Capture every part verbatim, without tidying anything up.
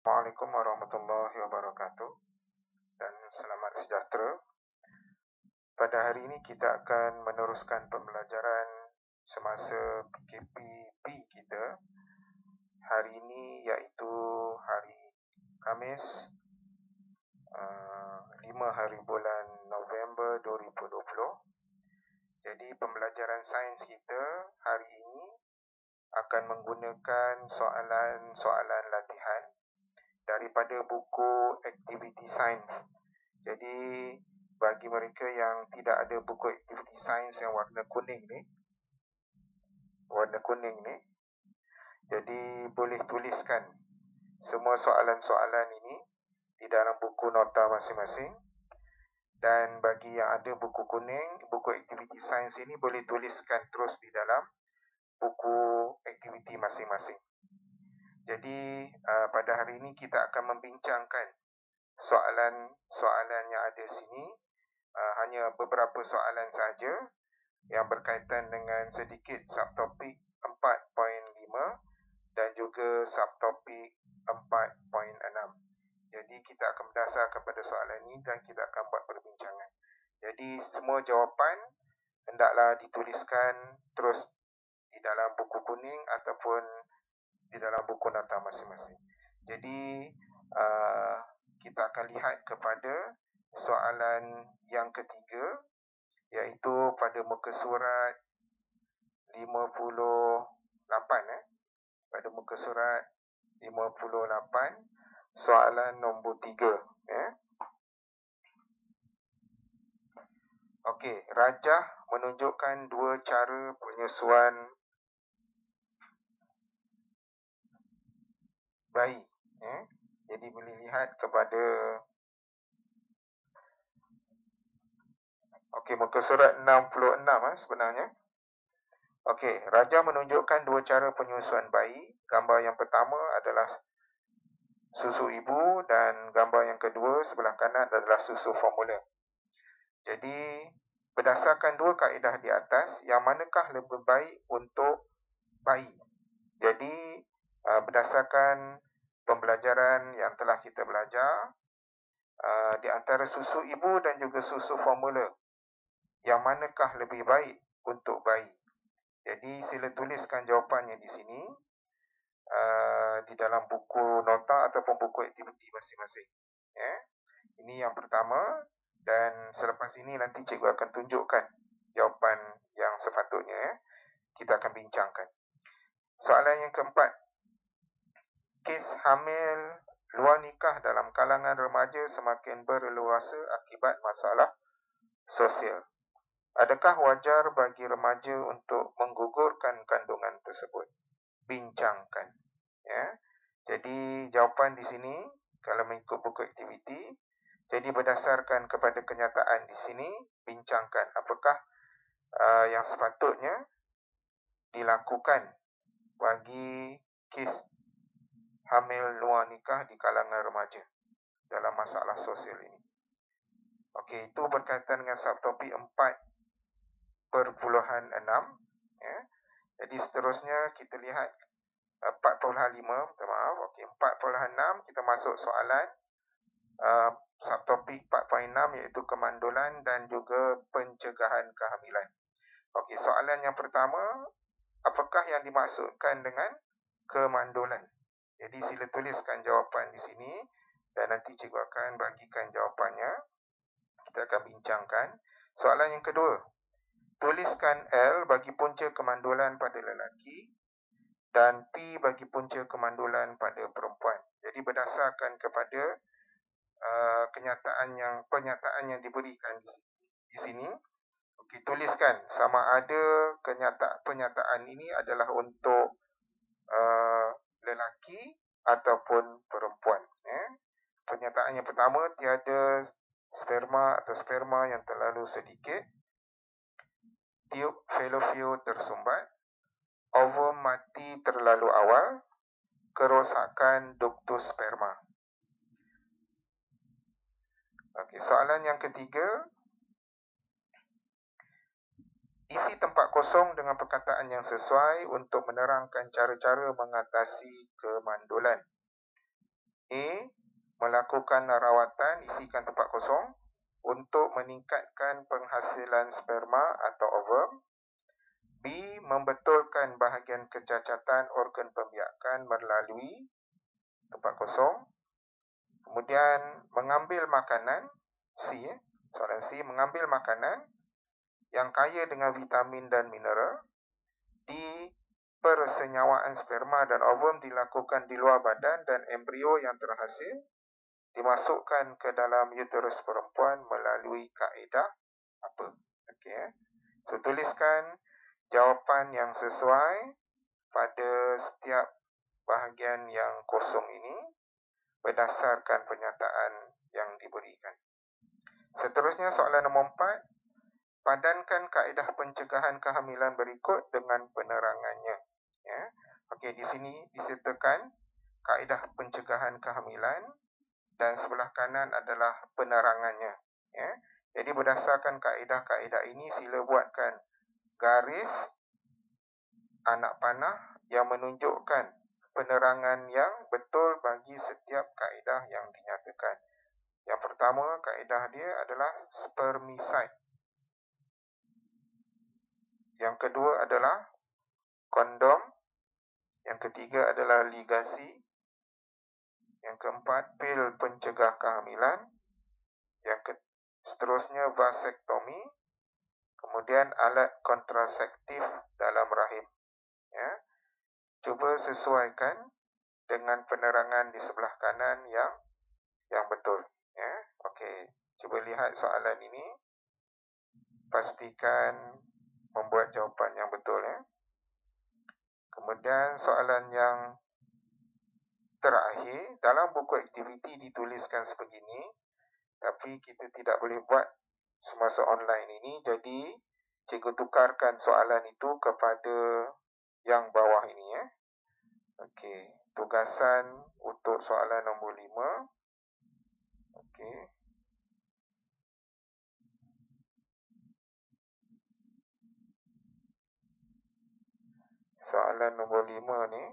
Assalamualaikum warahmatullahi wabarakatuh dan selamat sejahtera. Pada hari ini kita akan meneruskan pembelajaran semasa P K P B kita. Hari ini iaitu hari Khamis, uh, lima hari bulan November dua ribu dua puluh. Jadi pembelajaran sains kita hari ini akan menggunakan soalan-soalan latihan daripada buku aktiviti sains. Jadi bagi mereka yang tidak ada buku aktiviti sains yang warna kuning ni, warna kuning ni, jadi boleh tuliskan semua soalan-soalan ini di dalam buku nota masing-masing. Dan bagi yang ada buku kuning, buku aktiviti sains ini boleh tuliskan terus di dalam buku aktiviti masing-masing. Jadi uh, pada hari ini kita akan membincangkan soalan-soalan yang ada sini. Uh, hanya beberapa soalan saja yang berkaitan dengan sedikit subtopik empat titik lima dan juga subtopik empat titik enam. Jadi kita akan berdasar kepada soalan ini dan kita akan buat perbincangan. Jadi semua jawapan hendaklah dituliskan terus di dalam buku kuning ataupun di dalam buku nota masing-masing. Jadi uh, kita akan lihat kepada soalan yang ketiga, iaitu pada muka surat lima puluh lapan eh pada muka surat lima puluh lapan, soalan nombor tiga eh. Okey, rajah menunjukkan dua cara penyusuan bayi. Eh? Jadi boleh lihat kepada okey, muka surat enam puluh enam eh, sebenarnya. Okey, rajah menunjukkan dua cara penyusuan bayi. Gambar yang pertama adalah susu ibu dan gambar yang kedua sebelah kanan adalah susu formula. Jadi berdasarkan dua kaedah di atas, yang manakah lebih baik untuk bayi? Jadi uh, berdasarkan pembelajaran yang telah kita belajar, uh, di antara susu ibu dan juga susu formula, yang manakah lebih baik untuk bayi? Jadi sila tuliskan jawapannya di sini uh, di dalam buku nota ataupun buku aktiviti masing-masing. Ya. Ini yang pertama, dan selepas ini nanti cikgu akan tunjukkan jawapan yang sepatutnya. Ya. Kita akan bincangkan. Soalan yang keempat. Kes hamil luar nikah dalam kalangan remaja semakin berleluasa akibat masalah sosial. Adakah wajar bagi remaja untuk menggugurkan kandungan tersebut? Bincangkan. Ya. Jadi jawapan di sini kalau mengikut buku aktiviti, jadi berdasarkan kepada kenyataan di sini, bincangkan apakah uh, yang sepatutnya dilakukan bagi kes hamil luar nikah di kalangan remaja dalam masalah sosial ini. Okey, itu berkaitan dengan subtopik empat perpuluhan enam. Ya. Jadi seterusnya kita lihat empat perpuluhan lima, minta maaf. Okey, empat perpuluhan enam kita masuk soalan uh, subtopik empat perpuluhan enam iaitu kemandulan dan juga pencegahan kehamilan. Okey, soalan yang pertama, apakah yang dimaksudkan dengan kemandulan? Jadi sila tuliskan jawapan di sini dan nanti cikgu akan bagikan jawapannya. Kita akan bincangkan. Soalan yang kedua, tuliskan L bagi punca kemandulan pada lelaki dan P bagi punca kemandulan pada perempuan. Jadi berdasarkan kepada uh, kenyataan yang penyataan yang diberikan di, di sini, okay, tuliskan sama ada kenyata, penyataan ini adalah untuk uh, lelaki ataupun perempuan. Eh. Pernyataan yang pertama, tiada sperma atau sperma yang terlalu sedikit, tiub fallopian tersumbat, ovum mati terlalu awal, kerosakan duktus sperma. Okey, soalan yang ketiga, isi tempat kosong dengan perkataan yang sesuai untuk menerangkan cara-cara mengatasi kemandulan. A. melakukan rawatan, isikan tempat kosong untuk meningkatkan penghasilan sperma atau ovum. B. Membetulkan bahagian kecacatan organ pembiakan melalui tempat kosong. Kemudian mengambil makanan, C. Soalan C. Mengambil makanan yang kaya dengan vitamin dan mineral. D. Persenyawaan sperma dan ovum dilakukan di luar badan dan embrio yang terhasil dimasukkan ke dalam uterus perempuan melalui kaedah apa? Okey, eh. So, tuliskan jawapan yang sesuai pada setiap bahagian yang kosong ini berdasarkan pernyataan yang diberikan. Seterusnya, soalan nombor empat. Padankan kaedah pencegahan kehamilan berikut dengan penerangannya. Ya. Okey, di sini disertakan kaedah pencegahan kehamilan dan sebelah kanan adalah penerangannya. Ya. Jadi berdasarkan kaedah-kaedah ini, sila buatkan garis anak panah yang menunjukkan penerangan yang betul bagi setiap kaedah yang dinyatakan. Yang pertama, kaedah dia adalah spermicide. Yang kedua adalah kondom. Yang ketiga adalah ligasi. Yang keempat, pil pencegah kehamilan. Yang ke seterusnya, vasektomi. Kemudian alat kontraseptif dalam rahim. Ya. Cuba sesuaikan dengan penerangan di sebelah kanan yang yang betul. Ya. Okey, cuba lihat soalan ini. Pastikan membuat jawapan yang betul. Ya. Kemudian soalan yang terakhir, dalam buku aktiviti dituliskan sebegini, tapi kita tidak boleh buat semasa online ini, jadi cikgu tukarkan soalan itu kepada yang bawah ini. Ya. Okey, tugasan untuk soalan nombor lima. Okey. Soalan nombor lima ni.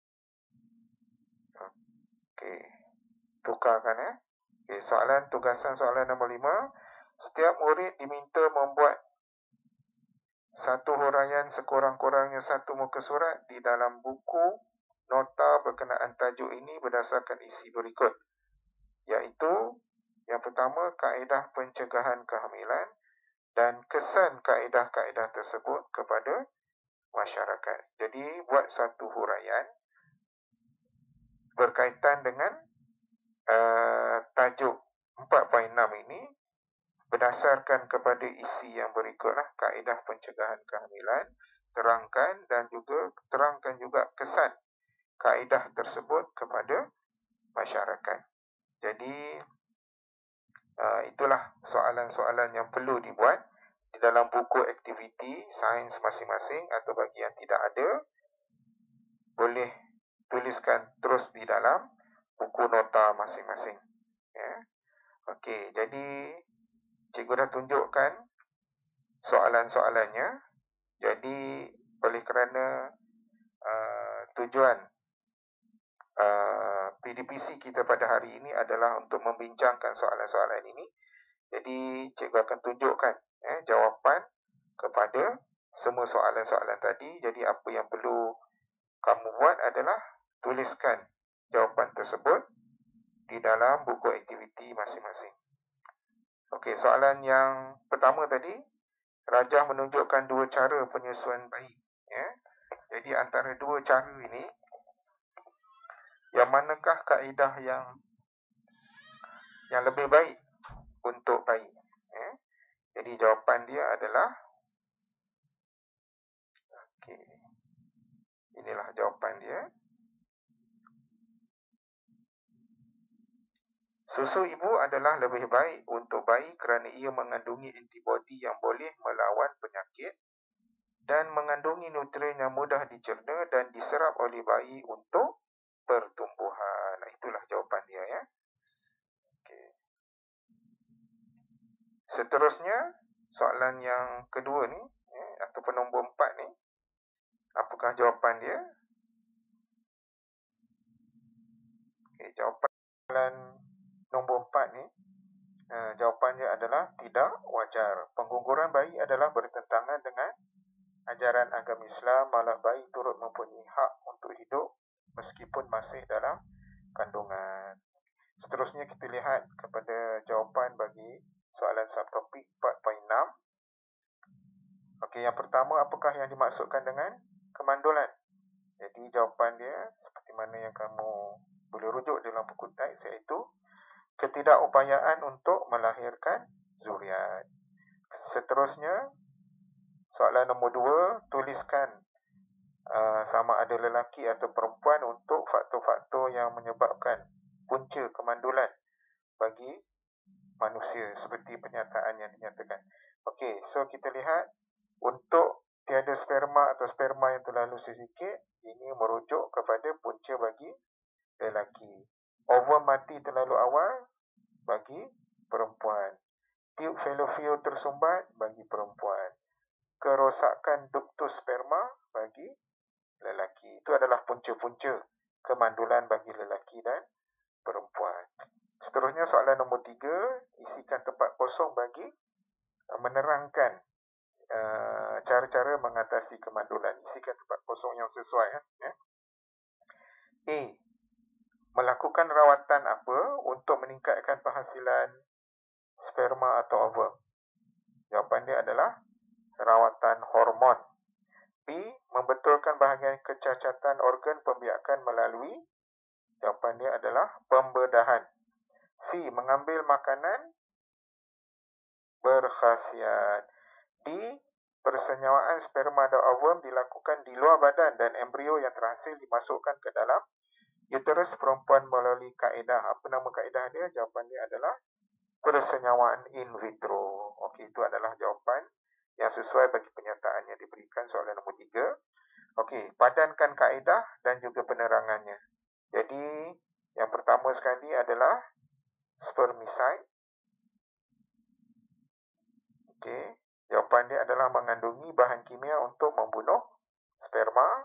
Okey. Tukarkan ya. Okey, soalan tugasan soalan nombor lima. Setiap murid diminta membuat satu huraian sekurang-kurangnya satu muka surat di dalam buku nota berkenaan tajuk ini berdasarkan isi berikut. Iaitu, yang pertama, kaedah pencegahan kehamilan dan kesan kaedah-kaedah tersebut kepada masyarakat. Jadi, buat satu huraian berkaitan dengan uh, tajuk empat titik enam ini berdasarkan kepada isi yang berikutlah: kaedah pencegahan kehamilan, terangkan dan juga terangkan juga kesan kaedah tersebut kepada masyarakat. Jadi, uh, itulah soalan-soalan yang perlu dibuat di dalam buku aktiviti sains masing-masing, atau bagi yang tidak ada, boleh tuliskan terus di dalam buku nota masing-masing. Ya. Okey, jadi cikgu dah tunjukkan soalan-soalannya. Jadi, oleh kerana uh, tujuan uh, P D P C kita pada hari ini adalah untuk membincangkan soalan-soalan ini, jadi cikgu akan tunjukkan eh, jawapan kepada semua soalan-soalan tadi. Jadi, apa yang perlu kamu buat adalah tuliskan jawapan tersebut di dalam buku aktiviti masing-masing. Okey, soalan yang pertama tadi, Rajah menunjukkan dua cara penyusuan bayi. Ya. Jadi, antara dua cara ini, yang manakah kaedah yang yang lebih baik untuk bayi? Ya. Jadi, jawapan dia adalah, okey, inilah jawapan dia. Susu ibu adalah lebih baik untuk bayi kerana ia mengandungi antibodi yang boleh melawan penyakit dan mengandungi nutrien yang mudah dicerna dan diserap oleh bayi untuk pertumbuhan. Itulah jawapan dia. Ya. Okay. Seterusnya, soalan yang kedua ni, ya, ataupun nombor empat ni, apakah jawapan dia? Okay, jawapan keempat ni, uh, jawapannya adalah tidak wajar. Pengguguran bayi adalah bertentangan dengan ajaran agama Islam, malah bayi turut mempunyai hak untuk hidup meskipun masih dalam kandungan. Seterusnya kita lihat kepada jawapan bagi soalan subtopik empat titik enam. Okey, yang pertama, apakah yang dimaksudkan dengan kemandulan? Jadi jawapan dia seperti mana yang kamu boleh rujuk dalam buku teks, iaitu ketidakupayaan untuk melahirkan zuriat. Seterusnya, soalan nombor dua, tuliskan uh, sama ada lelaki atau perempuan untuk faktor-faktor yang menyebabkan punca kemandulan bagi manusia seperti pernyataan yang dinyatakan. Okey, so kita lihat untuk tiada sperma atau sperma yang terlalu sedikit, ini merujuk kepada punca bagi lelaki. Ovum mati terlalu awal bagi perempuan. Tiub fallopian tersumbat bagi perempuan. Kerosakan duktus sperma bagi lelaki. Itu adalah punca-punca kemandulan bagi lelaki dan perempuan. Seterusnya soalan nombor tiga, isikan tempat kosong bagi menerangkan uh, cara-cara mengatasi kemandulan. Isikan tempat kosong yang sesuai. Ya. A. Melakukan rawatan apa untuk meningkatkan penghasilan sperma atau ovum? Jawapan dia adalah rawatan hormon. B. Membetulkan bahagian kecacatan organ pembiakan melalui, jawapan dia adalah pembedahan. C. Mengambil makanan berkhasiat. D. Persenyawaan sperma dan ovum dilakukan di luar badan dan embrio yang terhasil dimasukkan ke dalam uterus perempuan melalui kaedah. Apa nama kaedah dia? Jawapan dia adalah persenyawaan in vitro. Okey, itu adalah jawapan yang sesuai bagi pernyataan yang diberikan soalan nombor tiga. Okey, padankan kaedah dan juga penerangannya. Jadi, yang pertama sekali adalah spermicide. Okey, jawapan dia adalah mengandungi bahan kimia untuk membunuh sperma.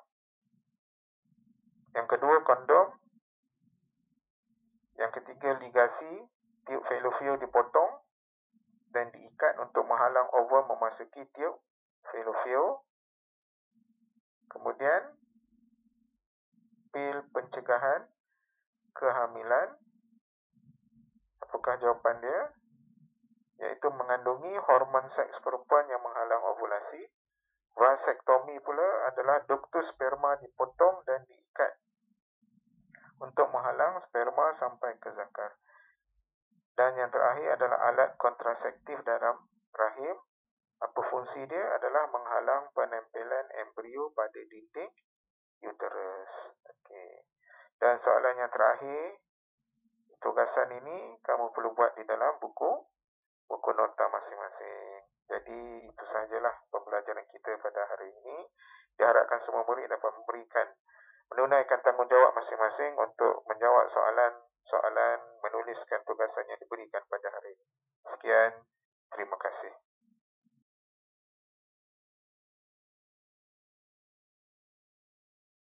Yang kedua, kondom. Yang ketiga, ligasi. Tiub fallopian dipotong dan diikat untuk menghalang ovum memasuki tiub fallopian. Kemudian, pil pencegahan kehamilan. Apakah jawapan dia? Iaitu mengandungi hormon seks perempuan yang menghalang ovulasi. Vasektomi pula adalah duktus sperma dipotong dan diikat untuk menghalang sperma sampai ke zakar. Dan yang terakhir adalah alat kontraseptif dalam rahim. Apa fungsi dia? Adalah menghalang penempelan embrio pada dinding uterus. Okey. Dan soalan yang terakhir, tugasan ini kamu perlu buat di dalam buku buku nota masing-masing. Jadi itu sahajalah pembelajaran kita pada hari ini. Diharapkan semua murid dapat memberikan menunaikan tanggungjawab masing-masing untuk menjawab soalan-soalan, menuliskan tugasan yang diberikan pada hari ini. Sekian, terima kasih.